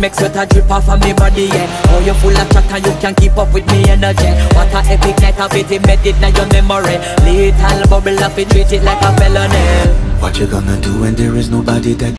make sweat a drip off of me body, yeah. Oh, you full of chat and you can keep up with me energy. What a epic night of it embedded in your memory. Little bubble of it, treat it like a felony. What you gonna do when there is nobody that